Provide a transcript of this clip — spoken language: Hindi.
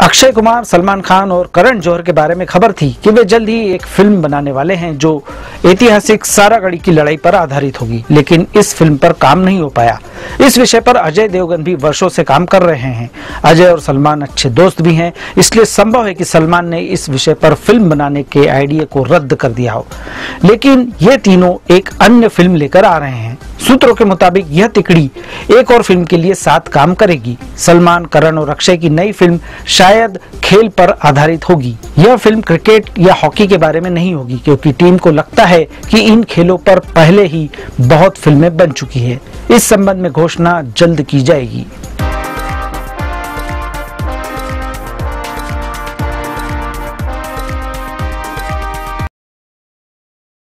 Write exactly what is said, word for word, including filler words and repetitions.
अक्षय कुमार, सलमान खान और करण जौहर के बारे में खबर थी कि वे जल्द ही एक फिल्म बनाने वाले हैं जो ऐतिहासिक सारागढ़ी की लड़ाई पर आधारित होगी, लेकिन इस फिल्म पर काम नहीं हो पाया। इस विषय पर अजय देवगन भी वर्षों से काम कर रहे हैं। अजय और सलमान अच्छे दोस्त भी हैं, इसलिए संभव है कि सलमान ने इस विषय पर फिल्म बनाने के आइडिया को रद्द कर दिया हो, लेकिन ये तीनों एक अन्य फिल्म लेकर आ रहे हैं। सूत्रों के मुताबिक यह तिकड़ी एक और फिल्म के लिए साथ काम करेगी। सलमान, करण और अक्षय की नई फिल्म शायद खेल पर आधारित होगी। यह फिल्म क्रिकेट या हॉकी के बारे में नहीं होगी, क्योंकि टीम को लगता है कि इन खेलों पर पहले ही बहुत फिल्में बन चुकी है। इस संबंध में घोषणा जल्द की जाएगी।